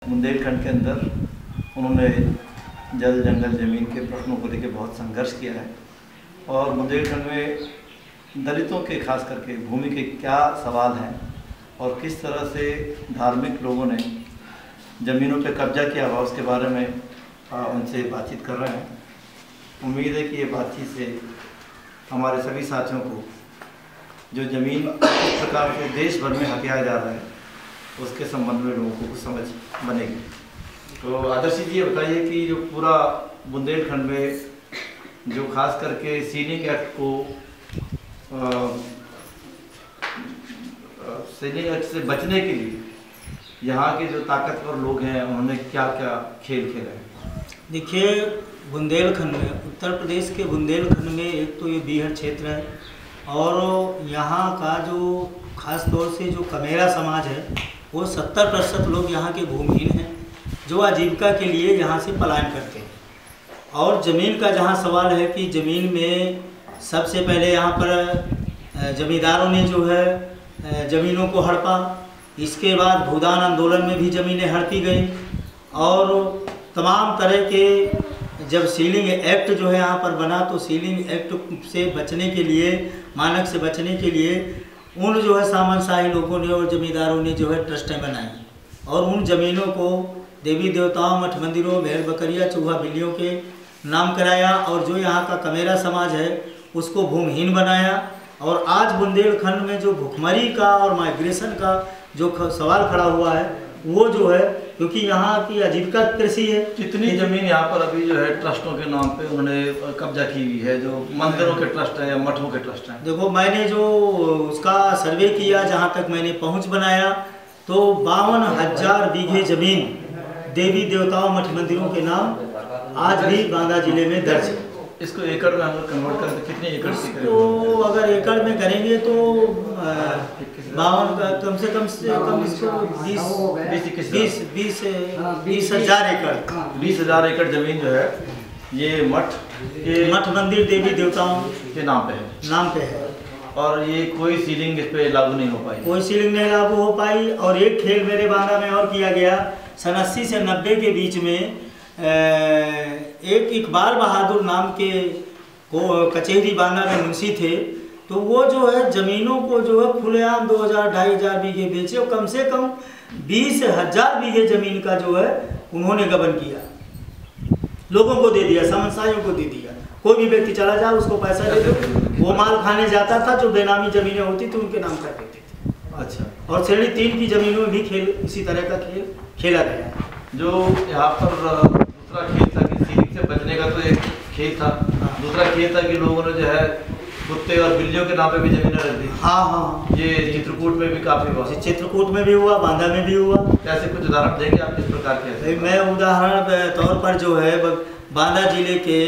बुंदेलखंड के अंदर उन्होंने जल जंगल ज़मीन के प्रश्नों को लेकर बहुत संघर्ष किया है और बुंदेलखंड में दलितों के खास करके भूमि के क्या सवाल हैं और किस तरह से धार्मिक लोगों ने ज़मीनों पर कब्जा किया हुआ उसके बारे में उनसे बातचीत कर रहे हैं। उम्मीद है कि ये बातचीत से हमारे सभी साथियों को जो ज़मीन किस प्रकार से देश भर में हथियाया जा रहा है उसके संबंध में लोगों को कुछ समझ बनेगी। तो आदर्श जी ये बताइए कि जो पूरा बुंदेलखंड में जो खास करके सीलिंग एक्ट को सीलिंग एक्ट से बचने के लिए यहाँ के जो ताकतवर लोग हैं उन्होंने क्या क्या खेल खेला है। देखिए, बुंदेलखंड में, उत्तर प्रदेश के बुंदेलखंड में एक तो ये बीहड़ क्षेत्र है और यहाँ का जो खास तौर से जो कमेरा समाज है वो 70% लोग यहाँ के भूमिहीन हैं जो आजीविका के लिए यहाँ से पलायन करते हैं। और ज़मीन का जहाँ सवाल है कि ज़मीन में सबसे पहले यहाँ पर जमींदारों ने जो है ज़मीनों को हड़पा, इसके बाद भूदान आंदोलन में भी ज़मीनें हड़पी गई और तमाम तरह के जब सीलिंग एक्ट जो है यहाँ पर बना तो सीलिंग एक्ट से बचने के लिए, मानक से बचने के लिए उन जो है सामंतशाही लोगों ने और जमींदारों ने जो है ट्रस्टें बनाई और उन ज़मीनों को देवी देवताओं, मठ मंदिरों, भेड़ बकरियाँ, चूहा बिल्लियों के नाम कराया और जो यहाँ का कमेरा समाज है उसको भूमिहीन बनाया। और आज बुंदेलखंड में जो भुखमरी का और माइग्रेशन का जो सवाल खड़ा हुआ है वो जो है, क्योंकि यहाँ की आजीविका कृषि है। कितनी ज़मीन यहाँ पर अभी जो है ट्रस्टों के नाम पे उन्होंने कब्जा की हुई है, जो मंदिरों के ट्रस्ट हैं या मठों के ट्रस्ट हैं? देखो, मैंने जो उसका सर्वे किया, जहाँ तक मैंने पहुँच बनाया तो 52,000 बीघे ज़मीन देवी देवताओं, मठ मंदिरों के नाम आज भी बांदा जिले में दर्ज है। इसको एकड़ में अगर कन्वर्ट करें तो कितने एकड़ की करेंगे? तो अगर एकड़ में करेंगे तो 52 का कम से कम इसको 20,000 एकड़ 20,000 एकड़ जमीन जो है ये मठ मंदिर देवी देवताओं के नाम पे है और ये कोई सीलिंग इस पे लागू नहीं हो पाई। कोई सीलिंग नहीं लागू हो पाई। और एक खेल मेरे बांदा में और किया गया, सन 80 से 90 के बीच में एक इकबाल बहादुर नाम के को कचहरी बांदा में मुंशी थे, तो वो जो है ज़मीनों को जो है खुलेआम 2,000-2,500 बीघे बेचे और कम से कम 20,000 बीघे ज़मीन का जो है उन्होंने गबन किया, लोगों को दे दिया, सामंतशाहियों को दे दिया। कोई भी व्यक्ति चला जाए उसको पैसा दे दो, वो माल खाने जाता था, जो बेनामी ज़मीनें होती थी उनके नाम कर देते थे। अच्छा। और श्रेणी 3 की ज़मीनों में भी खेल इसी तरह का खेल खेला गया। जो यहाँ पर दूसरा खेल था कि सीलिंग से बचने का तो एक खेल था, दूसरा खेल था कि लोगों ने जो है कुत्ते और बिल्लियों के नाम पे भी जमीनें रख दी। हाँ, ये चित्रकूट में भी काफी हुआ। चित्रकूट में भी हुआ, बांदा में भी हुआ। कैसे कुछ उदाहरण देंगे आप किस प्रकार के? मैं उदाहरण तौर पर जो है बांदा जिले के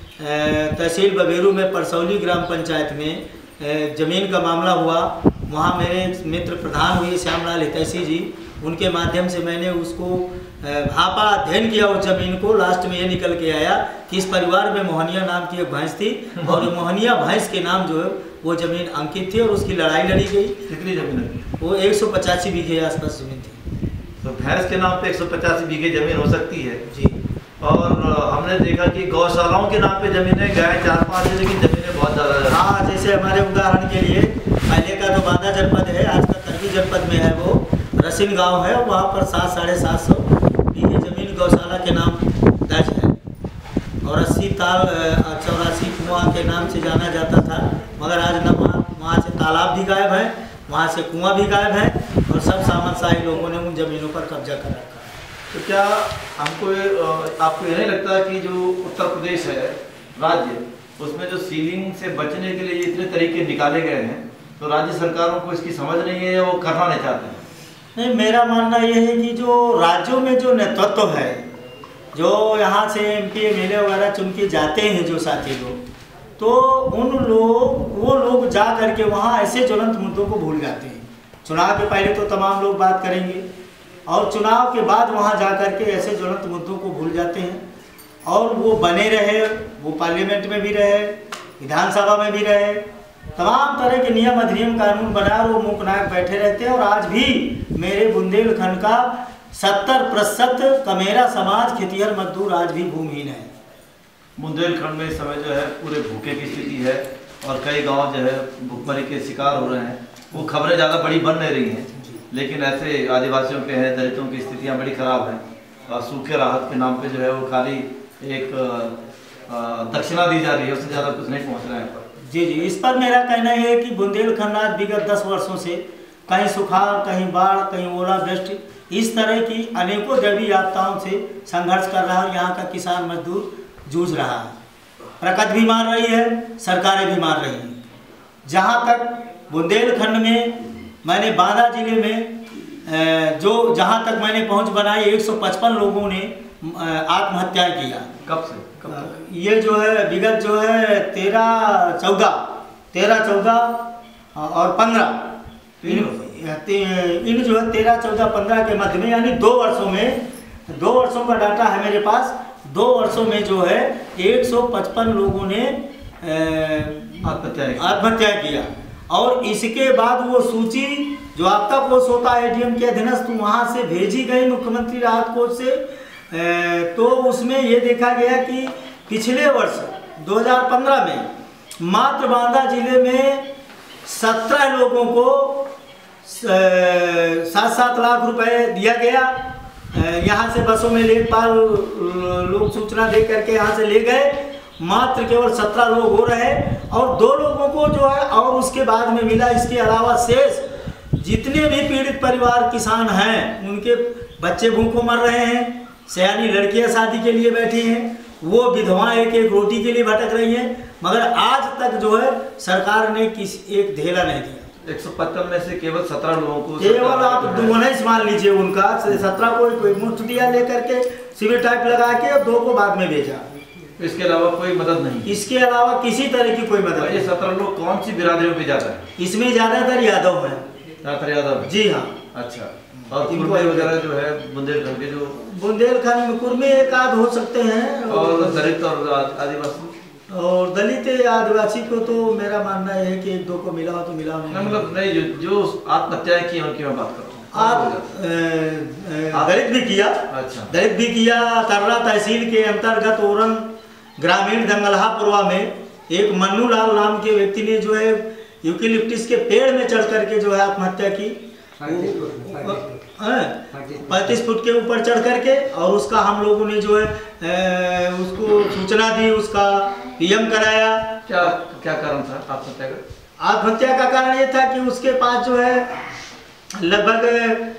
तहसील बबेरू में परसौली ग्राम पंचायत में ज़मीन का मामला हुआ। वहाँ मेरे मित्र प्रधान हुए श्यामलाल हितैषी जी, उनके माध्यम से मैंने उसको भापा, अध्ययन किया उस ज़मीन को। लास्ट में ये निकल के आया कि इस परिवार में मोहनिया नाम की एक भैंस थी और मोहनिया भैंस के नाम जो है वो ज़मीन अंकित थी और उसकी लड़ाई लड़ी गई। कितनी ज़मीन है? वो 185 बीघे आसपास ज़मीन थी। तो भैंस के नाम पे 185 बीघे ज़मीन हो सकती है जी। और हमने देखा कि गौशालाओं के नाम पे ज़मीनें गाय 4-5 है, लेकिन ज़मीनें बहुत ज़्यादा। हाँ, जैसे हमारे उदाहरण के लिए पहले का जो बांदा जनपद है, आज का करगी जनपद में है, वो रसिन गांव है, वहाँ पर 700-750 बीघे ज़मीन गौशाला के नाम दर्ज है और 80 ताल 84 कुआं के नाम से जाना जाता था। मगर आज न वहाँ से तालाब भी गायब है, वहाँ से कुआं भी गायब है और सब सामंतशाही लोगों ने उन ज़मीनों पर कब्जा कर रखा है। तो क्या हमको आपको ये नहीं लगता कि जो उत्तर प्रदेश है राज्य, उसमें जो सीलिंग से बचने के लिए इतने तरीके निकाले गए हैं, तो राज्य सरकारों को इसकी समझ नहीं है या वो करना नहीं चाहते हैं? नहीं, मेरा मानना ये है कि जो राज्यों में जो नेतृत्व है, जो यहाँ से MP MLA वगैरह चुन के जाते हैं जो साथी लोग, तो वो लोग जा करके वहाँ ऐसे ज्वलंत मुद्दों को भूल जाते हैं। चुनाव के पहले तो तमाम लोग बात करेंगे और चुनाव के बाद वहाँ जा करके ऐसे ज्वलंत मुद्दों को भूल जाते हैं और वो बने रहे, वो पार्लियामेंट में भी रहे, विधानसभा में भी रहे, तमाम तरह के नियम अधिनियम कानून बना और वो मूकनायक बैठे रहते हैं। और आज भी मेरे बुंदेलखंड का 70% कमेरा समाज खेतिहर मजदूर आज भी भूमिहीन है। बुंदेलखंड में इस समय जो है पूरे भूखे की स्थिति है और कई गांव जो है भूखमरी के शिकार हो रहे हैं। वो खबरें ज़्यादा बड़ी बन नहीं रही हैं, लेकिन ऐसे आदिवासियों के हैं, दलितों की स्थितियां बड़ी ख़राब हैं और सूखे राहत के नाम पे जो है वो खाली एक दक्षिणा दी जा रही है, उससे ज़्यादा कुछ नहीं पहुँच रहा है। जी, इस पर मेरा कहना है कि बुंदेलखंड आज विगत 10 वर्षों से कहीं सुखाड़, कहीं बाढ़, कहीं ओलावृष्टि, इस तरह की अनेकों दैवीय आपदाओं से संघर्ष कर रहा है। यहाँ का किसान मजदूर जूझ रहा है, प्रकृति भी मार रही है, सरकारें भी मार रही हैं। जहाँ तक बुंदेलखंड में मैंने बांदा जिले में जहाँ तक मैंने पहुँच बनाई, 155 लोगों ने आत्महत्या किया। कब से कब तक? ये जो है विगत जो है 13, 14 और 15 इन जो है 13, 14, 15 के मध्य में, यानी 2 वर्षों का डाटा है मेरे पास। 2 वर्षों में जो है 155 लोगों ने आत्महत्या किया। और इसके बाद वो सूची जो आपका कोष होता है एडीएम के अधीनस्थ, वहाँ से भेजी गई मुख्यमंत्री राहत कोष से। तो उसमें ये देखा गया कि पिछले वर्ष 2015 में मात्र बांदा जिले में 17 लोगों को 7-7 लाख रुपए दिया गया। यहाँ से बसों में लेखपाल लोग सूचना दे करके यहाँ से ले गए। मात्र केवल 17 लोग हो रहे और 2 लोगों को जो है और उसके बाद में मिला। इसके अलावा शेष जितने भी पीड़ित परिवार किसान हैं, उनके बच्चे भूखों मर रहे हैं, सयानी लड़कियां शादी के लिए बैठी हैं, वो विधवाएं एक रोटी के लिए भटक रही हैं, मगर आज तक जो है सरकार ने एक धेला नहीं दिया। 155 में से केवल 17 लोगों को, केवल आप 19 मान लीजिए, उनका 17 को मुफ्त दिया लेकर के सिविल टाइप लगा के, और 2 को बाद में भेजा। इसके अलावा कोई मदद नहीं? इसके अलावा किसी तरह की कोई मदद। ये 17 लोग कौन सी बिरादरियों पे जाता है? इसमें ज्यादातर यादव हैं। यादव? जी हाँ। अच्छा। और कुर्मे वगैरह जो है बुंदेलखंड के, जो बुंदेलखंड में कुर्मे एक आध हो सकते हैं, और दलित और आदिवासी, और दलित आदिवासी को तो मेरा मानना है कि 1-2 को मिला हो तो मिला नहीं। मतलब नहीं, जो आत्महत्याएं की उनकी मैं बात कर रहा हूँ। दलित भी किया। अच्छा। दलित भी किया। तर्रा तहसील के अंतर्गत ओरंग ग्रामीण दंगलहापुरवा में एक मन्नू लाल नाम के व्यक्ति ने जो है यूकेलिप्टिस के पेड़ में चढ़ करके जो है आत्महत्या की। 35 फुट के ऊपर चढ़ करके, और उसका हम लोगों ने जो है उसको सूचना दी, उसका पीएम कराया। क्या कारण था आत्महत्या का? आत्महत्या का कारण ये था कि उसके पास जो है लगभग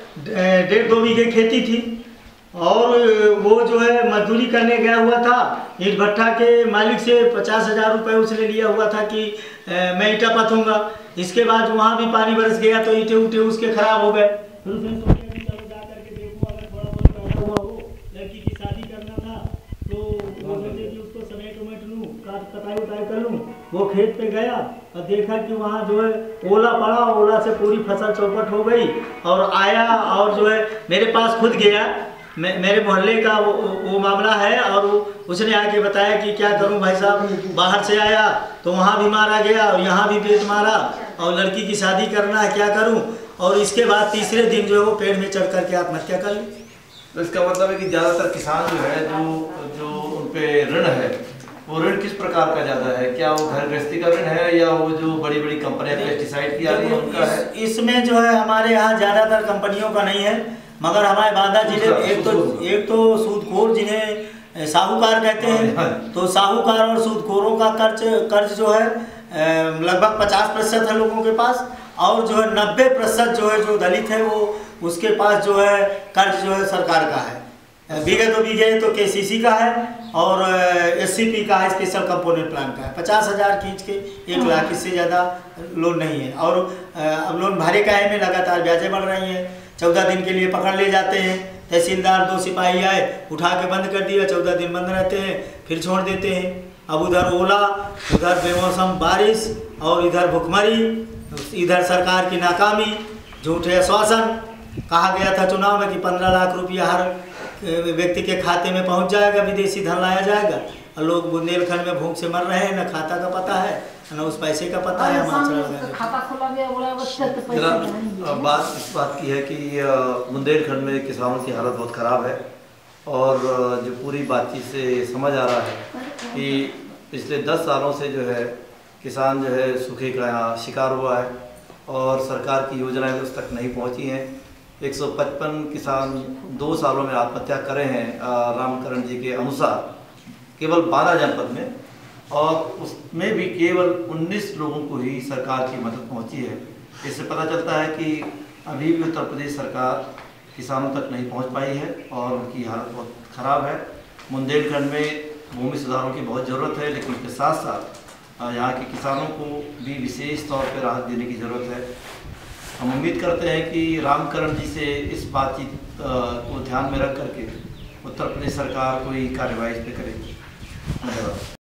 1.5-2 बीघे खेती थी, और वो जो है मजदूरी करने गया हुआ था। ईंट भट्टा के मालिक से 50,000 रुपये उसने लिया हुआ था कि मैं ईंटा पथूंगा। इसके बाद वहाँ भी पानी बरस गया तो ईंटे उठे उसके खराब हो गए। फिर उसने सोचा कि चलो जा करके देखो, अगर थोड़ा बहुत पैदा हुआ हो, लड़की की शादी करना था, तो वो सोचे कि उसको समेट उमेट लूँ, कटाई उटाई कर लूँ। वो खेत पे गया और देखा कि वहाँ जो है ओला पड़ा, ओला से पूरी फसल चौपट हो गई। और आया और जो है मेरे पास खुद गया, मेरे मोहल्ले का वो मामला है, और उसने आके बताया कि क्या करूं भाई साहब, बाहर से आया तो वहाँ भी मारा गया और यहाँ भी पेट मारा, और लड़की की शादी करना है, क्या करूं। और इसके बाद तीसरे दिन जो है वो पेड़ में चढ़ करके आत्महत्या कर ली। तो इसका मतलब है कि ज़्यादातर किसान जो है जो उन पे ऋण है, वो ऋण किस प्रकार का ज़्यादा है? क्या वो घर गृहस्थी का ऋण है, या वो जो बड़ी बड़ी कंपनियां पेस्टिसाइड की आ रही है उनका है? इसमें जो है हमारे यहाँ ज़्यादातर कंपनियों का नहीं है, मगर हमारे बांदा जिले में एक तो सूदखोर जिन्हें साहूकार कहते हैं, तो साहूकार और सूदखोरों का कर्ज जो है लगभग 50% है लोगों के पास, और जो है 90% जो है जो दलित है वो उसके पास जो है कर्ज जो है सरकार का है। बीघे 2 बीघे तो केसीसी का है, और एससीपी का है, स्पेशल कंपोनेंट प्लान का है। 50,000 खींच के 1 लाख, इससे ज़्यादा लोन नहीं है। और अब लोन भारे काहे में लगातार ब्याजें बढ़ रही हैं। 14 दिन के लिए पकड़ ले जाते हैं, तहसीलदार 2 सिपाही आए, उठा के बंद कर दिया, 14 दिन बंद रहते हैं, फिर छोड़ देते हैं। अब उधर ओला, उधर बेमौसम बारिश, और इधर भुखमरी, इधर सरकार की नाकामी, झूठे आश्वासन। कहा गया था चुनाव में कि 15 लाख रुपया हर व्यक्ति के खाते में पहुंच जाएगा, विदेशी धन लाया जाएगा। और लोग बुंदेलखंड में भूख से मर रहे हैं, न खाता का पता है न उस पैसे का पता है। खाता खोला गया, बोला बात इस बात की है कि बुंदेलखंड में किसानों की हालत बहुत ख़राब है और जो पूरी बातचीत से समझ आ रहा है कि पिछले 10 सालों से जो है किसान जो है सूखे का यहाँ शिकार हुआ है और सरकार की योजनाएं उस तक नहीं पहुँची हैं। 155 किसान 2 सालों में आत्महत्या करे हैं रामकरण जी के अनुसार, केवल 12 जनपद में, और उसमें भी केवल 19 लोगों को ही सरकार की मदद पहुंची है। इससे पता चलता है कि अभी भी उत्तर प्रदेश सरकार किसानों तक नहीं पहुंच पाई है और उनकी हालत बहुत ख़राब है। बुंदेलखंड में भूमि सुधारों की बहुत ज़रूरत है, लेकिन उसके साथ साथ यहाँ के किसानों को भी विशेष तौर पर राहत देने की ज़रूरत है। हम उम्मीद करते हैं कि रामकरण जी से इस बातचीत को ध्यान में रख करके उत्तर प्रदेश सरकार कोई कार्रवाई इस पर करेगी। धन्यवाद।